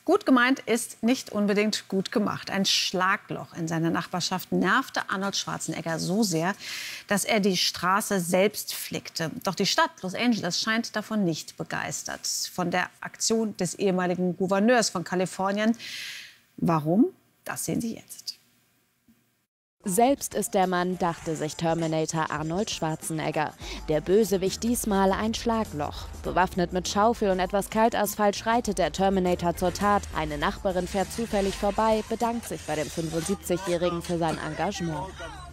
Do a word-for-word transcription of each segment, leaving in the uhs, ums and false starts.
Gut gemeint ist nicht unbedingt gut gemacht. Ein Schlagloch in seiner Nachbarschaft nervte Arnold Schwarzenegger so sehr, dass er die Straße selbst flickte. Doch die Stadt Los Angeles scheint davon nicht begeistert. Von der Aktion des ehemaligen Gouverneurs von Kalifornien. Warum? Das sehen Sie jetzt. Selbst ist der Mann, dachte sich Terminator Arnold Schwarzenegger. Der Bösewicht diesmal ein Schlagloch. Bewaffnet mit Schaufel und etwas Kaltasphalt schreitet der Terminator zur Tat. Eine Nachbarin fährt zufällig vorbei, bedankt sich bei dem fünfundsiebzigjährigen für sein Engagement.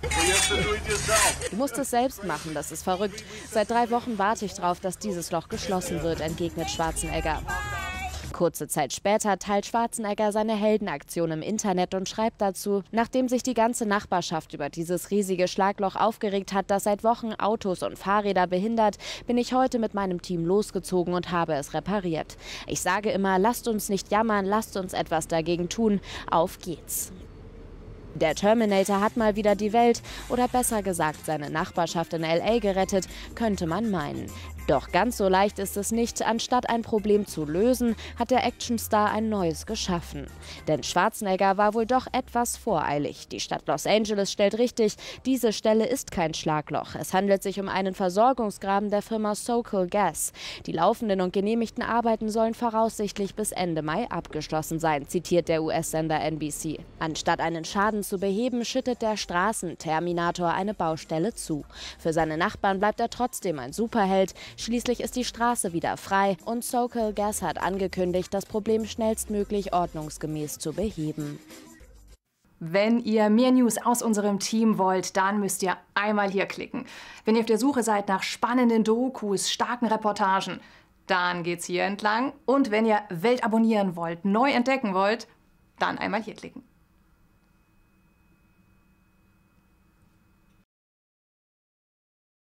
Du musst es selbst machen, das ist verrückt. Seit drei Wochen warte ich darauf, dass dieses Loch geschlossen wird, entgegnet Schwarzenegger. Kurze Zeit später teilt Schwarzenegger seine Heldenaktion im Internet und schreibt dazu: Nachdem sich die ganze Nachbarschaft über dieses riesige Schlagloch aufgeregt hat, das seit Wochen Autos und Fahrräder behindert, bin ich heute mit meinem Team losgezogen und habe es repariert. Ich sage immer, lasst uns nicht jammern, lasst uns etwas dagegen tun. Auf geht's. Der Terminator hat mal wieder die Welt, oder besser gesagt seine Nachbarschaft in L A gerettet, könnte man meinen. Doch ganz so leicht ist es nicht. Anstatt ein Problem zu lösen, hat der Actionstar ein neues geschaffen. Denn Schwarzenegger war wohl doch etwas voreilig. Die Stadt Los Angeles stellt richtig, diese Stelle ist kein Schlagloch. Es handelt sich um einen Versorgungsgraben der Firma Socal Gas. Die laufenden und genehmigten Arbeiten sollen voraussichtlich bis Ende Mai abgeschlossen sein, zitiert der U S-Sender N B C. Anstatt einen Schaden zu beheben, schüttet der Straßenterminator eine Baustelle zu. Für seine Nachbarn bleibt er trotzdem ein Superheld. Schließlich ist die Straße wieder frei und Socal Gas hat angekündigt, das Problem schnellstmöglich ordnungsgemäß zu beheben. Wenn ihr mehr News aus unserem Team wollt, dann müsst ihr einmal hier klicken. Wenn ihr auf der Suche seid nach spannenden Dokus, starken Reportagen, dann geht's hier entlang. Und wenn ihr Welt abonnieren wollt, neu entdecken wollt, dann einmal hier klicken.